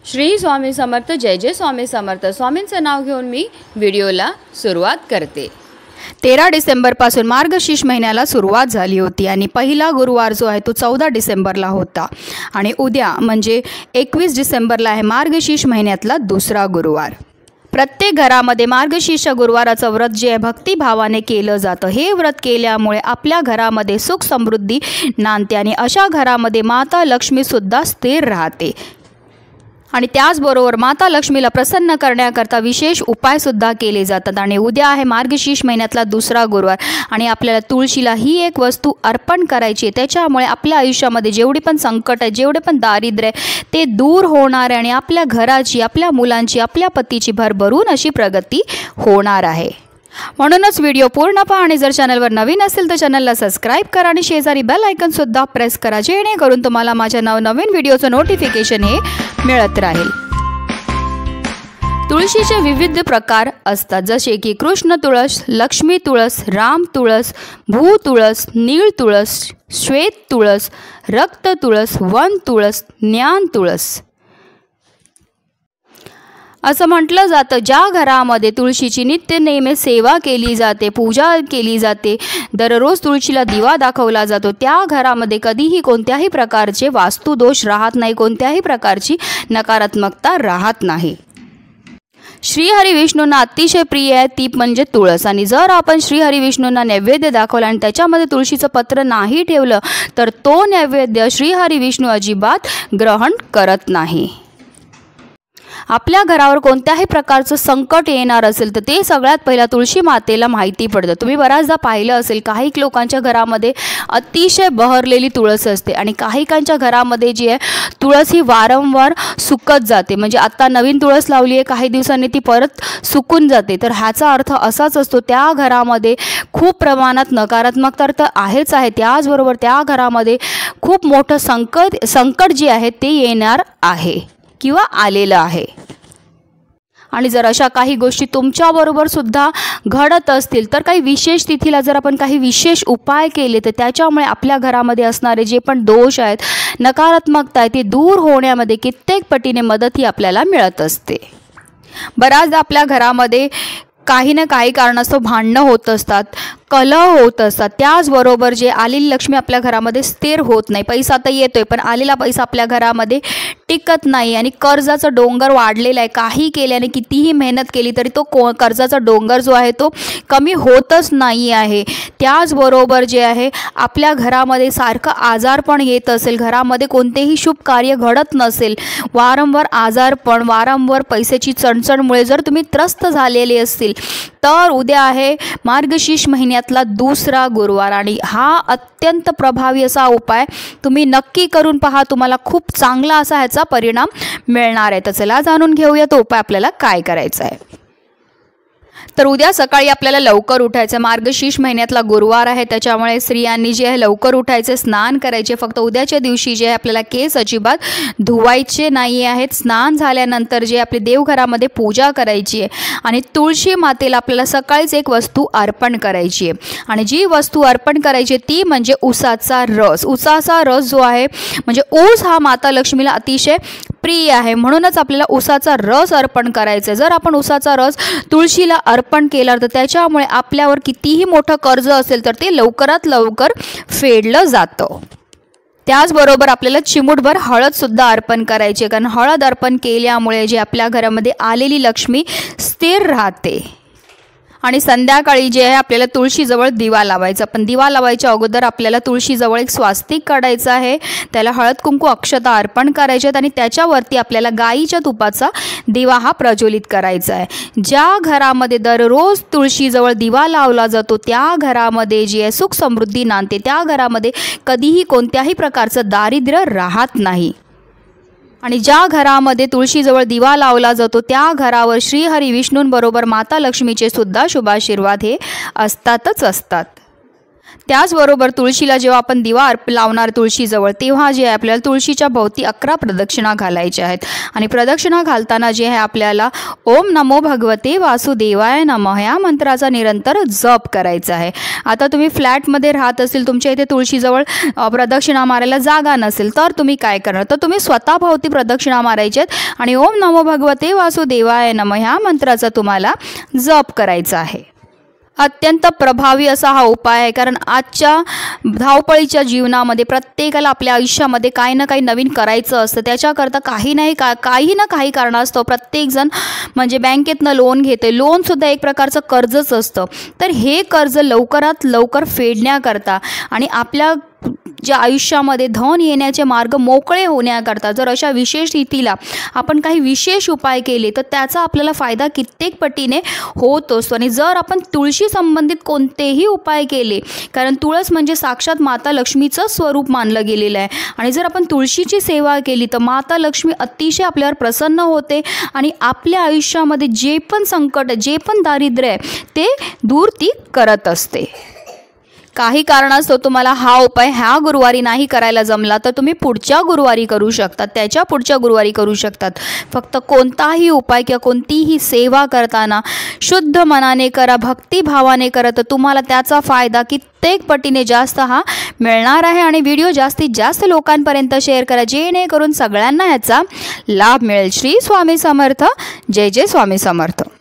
श्री स्वामी समर्थ. जय जय स्वामी समर्थ. स्वामींचं नाव घेऊन मी व्हिडिओला सुरुवात करते. 13 डिसेंबरपासून मार्गशीर्ष महिन्याला सुरुवात झाली होती आणि पहिला गुरुवार जो आहे तो 14 डिसेंबरला होता आणि उद्या म्हणजे 21 डिसेंबरला आहे मार्गशीर्ष महिन्यातला दुसरा गुरुवार. प्रत्येक घरामध्ये मार्गशीर्ष गुरुवाराचं व्रत जे आहे भक्तिभावाने केलं जातं. हे व्रत केल्यामुळे आपल्या घरामध्ये सुख समृद्धी नांदते आणि अशा घरामध्ये माता लक्ष्मीसुद्धा स्थिर राहते. आणि त्याचबरोबर माता लक्ष्मीला प्रसन्न करण्याकरता विशेष उपायसुद्धा केले जातात. आणि उद्या आहे मार्गशीर्ष महिन्यातला दुसरा गुरुवार आणि आपल्याला तुळशीला ही एक वस्तू अर्पण करायची आहे. त्याच्यामुळे आपल्या आयुष्यामध्ये जेवढी पण संकट आहे, जेवढे पण दारिद्र्य आहे ते दूर होणार आहे आणि आपल्या घराची, आपल्या मुलांची, आपल्या पतीची भरभरून अशी प्रगती होणार आहे. म्हणूनच व्हिडिओ पूर्ण पहा आणि जर चॅनलवर नवीन असेल तर चॅनलला सबस्क्राईब करा आणि शेजारी बेल आयकॉनसुद्धा प्रेस करा, जेणेकरून तुम्हाला माझ्या नवनवीन व्हिडिओचं नोटिफिकेशन हे मिळत राहील. तुळशीचे विविध प्रकार असतात, जसे की कृष्ण तुळस, लक्ष्मी तुळस, राम तुळस, भू तुळस, नीळ तुळस, श्वेत तुळस, रक्त तुळस, वन तुळस, ज्ञान तुळस. असं म्हटलं जातं ज्या घरामध्ये तुळशीची नित्य नेहमी सेवा केली जाते, पूजा केली जाते, दररोज तुळशीला दिवा दाखवला जातो, त्या घरामध्ये कधीही कोणत्याही प्रकारचे वास्तुदोष राहत नाही, कोणत्याही प्रकारची नकारात्मकता राहत नाही. श्रीहरी विष्णूंना अतिशय प्रिय आहे ती म्हणजे तुळस. आणि जर आपण श्रीहरी विष्णूंना नैवेद्य दाखवला आणि त्याच्यामध्ये तुळशीचं पत्र नाही ठेवलं तर तो नैवेद्य श्रीहरी विष्णू अजिबात ग्रहण करत नाही. आपल्या घरावर कोणत्याही प्रकारचं संकट येणार असेल तर ते सगळ्यात पहिला तुळशी मातेला माहिती पडतं. तुम्ही बऱ्याचदा पाहिलं असेल काही लोकांच्या घरामध्ये अतिशय बहरलेली तुळस असते आणि काहीकांच्या घरामध्ये जी आहे तुळस ही वारंवार सुकत जाते. म्हणजे आता नवीन तुळस लावली आहे, काही दिवसांनी ती परत सुकून जाते. तर ह्याचा अर्थ असाच असतो त्या घरामध्ये खूप प्रमाणात नकारात्मकता तर आहेच आहे, त्याचबरोबर त्या घरामध्ये खूप मोठं संकट जे आहे ते येणार आहे किंवा आलेलं आहे. आणि जर अशा काही गोष्टी तुमच्याबरोबर सुद्धा घडत असतील तर काही विशेष तिथीला जर आपण काही विशेष उपाय केले तर त्याच्यामुळे आपल्या घरामध्ये असणारे जे पण दोष आहेत, नकारात्मकता आहे, ती दूर होण्यामध्ये कित्येक पटीने मदत ही आपल्याला मिळत असते. बऱ्याचदा आपल्या घरामध्ये काही ना काही कारणास्तव भांडणं होत असतात, कलह होत असतात. त्याचबरोबर जे आलेली लक्ष्मी आपल्या घरामध्ये स्थिर होत नाही. पैसा तर येतोय पण आलेला पैसा आपल्या घरामध्ये टिकत नाही आणि कर्जाचा डोंगर वाढलेला आहे. काही केल्याने, कितीही मेहनत केली तरी तो कर्जाचा डोंगर जो आहे तो कमी होतच नाही आहे. त्याचबरोबर जे आहे आपल्या घरामध्ये सारखं आजारपण येत असेल, घरामध्ये कोणतेही शुभ कार्य घडत नसेल, वारंवार आजारपण, वारंवार पैशाची चणचणमुळे जर तुम्ही त्रस्त झालेले असतील तर उद्या आहे मार्गशीर्ष महिन्यातला दुसरा गुरुवार आणि हा अत्यंत प्रभावी असा उपाय तुम्ही नक्की करून पहा. तुम्हाला खूप चांगला असा ह्याचा परिणाम मिळणार आहे. तर चला जाणून घेऊया तो उपाय आपल्याला काय करायचा आहे. तर उद्या सकाळी आपल्याला लवकर उठायचं. मार्गशीर्ष महिन्यातला गुरुवार आहे त्याच्यामुळे स्त्रियांनी जे आहे लवकर उठायचे, स्नान करायचे. फक्त उद्याच्या दिवशी जे आहे आपल्याला केस अजिबात धुवायचे नाही आहेत. स्नान झाल्यानंतर जे आपली देवघरामध्ये पूजा करायची आहे आणि तुळशी मातेला आपल्याला सकाळीच एक वस्तू अर्पण करायची आहे. आणि जी वस्तू अर्पण करायची ती म्हणजे उसाचा रस. उसाचा रस जो आहे म्हणजे ऊस हा माता लक्ष्मीला अतिशय प्रिय आहे, म्हणूनच आपल्याला उसाचा रस अर्पण करायचा आहे. जर आपण उसाचा रस तुळशीला अर्पण केला तर त्याच्यामुळे आपल्यावर कितीही मोठं कर्ज असेल तर ते लवकरात लवकर फेडलं जातं. त्याचबरोबर आपल्याला चिमूटभर हळदसुद्धा अर्पण करायची आहे, कारण हळद अर्पण केल्यामुळे जे आपल्या घरामध्ये आलेली लक्ष्मी स्थिर राहते. आणि संध्याकाळी जे आहे आपल्याला तुळशीजवळ दिवा लावायचा. पण दिवा लावायच्या अगोदर आपल्याला तुळशीजवळ एक स्वास्तिक काढायचं आहे, त्याला हळद कुंकू अक्षता अर्पण करायचे आहेत आणि त्याच्यावरती आपल्याला गाईच्या तुपाचा दिवा हा प्रज्वलित करायचा आहे. ज्या घरामध्ये दररोज तुळशीजवळ दिवा लावला जातो त्या घरामध्ये जी आहे सुख समृद्धी नांदते, त्या घरामध्ये कधीही कोणत्याही प्रकारचं दारिद्र्य राहत नाही. आणि ज्या घरामध्ये तुळशीजवळ दिवा लावला जातो त्या घरावर श्रीहरी विष्णूंबरोबर माता लक्ष्मीचे सुद्धा शुभाशीर्वाद हे असतातच असतात. त्याचबरोबर तुळशीला जेव्हा आपण दिवा लावणार तुळशीजवळ, तेव्हा जे आहे आपल्याला तुळशीच्या भोवती 11 प्रदक्षिणा घालायच्या आहेत. आणि प्रदक्षिणा घालताना जे आहे आपल्याला ओम नमो भगवते वासुदेवाय नमः या मंत्राचा निरंतर जप करायचा आहे. आता तुम्ही फ्लॅटमध्ये राहत असेल, तुमच्या इथे तुळशीजवळ प्रदक्षिणा मारायला जागा नसेल, तर तुम्ही काय करणार, तर तुम्ही स्वतः भोवती प्रदक्षिणा मारायच्यात आणि ओम नमो भगवते वासुदेवाय नमः ह्या मंत्राचा तुम्हाला जप करायचा आहे. अत्यंत प्रभावी असा हा उपाय आहे, कारण आजच्या धावपळीच्या जीवनामध्ये प्रत्येकाला आपल्या आयुष्यामध्ये काही ना काही नवीन करायचं असतं. त्याच्याकरता काही ना काही कारणास्तव प्रत्येकजण म्हणजे बँकेतनं लोन घेते. लोनसुद्धा एक प्रकारचं कर्जच असतं. तर हे कर्ज लवकरात लवकर फेडण्याकरता आणि आपल्या ज्या आयुष्यामध्ये धन येण्याचे मार्ग मोकळे होण्याकरता जर अशा विशेष स्थितीला आपण काही विशेष उपाय केले तर त्याचा आपल्याला फायदा कित्येक पटीने होत असतो. आणि जर आपण तुळशी संबंधित कोणतेही उपाय केले, कारण तुळस म्हणजे साक्षात माता लक्ष्मीचं स्वरूप मानलं गेलेलं आहे, आणि जर आपण तुळशीची सेवा केली तर माता लक्ष्मी अतिशय आपल्यावर प्रसन्न होते आणि आपल्या आयुष्यामध्ये जे पण संकट, जे पण दारिद्र्य आहे ते दूर ती करत असते. काही कारणास्तव तुम्हाला हा उपाय ह्या गुरुवारी नाही करायला जमला तर तुम्ही पुढच्या गुरुवारी करू शकतात, त्याच्या पुढच्या गुरुवारी करू शकतात. फक्त कोणताही उपाय किंवा कोणतीही सेवा करताना शुद्ध मनाने करा, भक्तिभावाने करा, तर तुम्हाला त्याचा फायदा कित्येक पटीने जास्त हा मिळणार आहे. आणि व्हिडिओ जास्तीत जास्त लोकांपर्यंत शेअर करा, जेणेकरून सगळ्यांना याचा लाभ मिळेल. श्री स्वामी समर्थ. जय जय स्वामी समर्थ.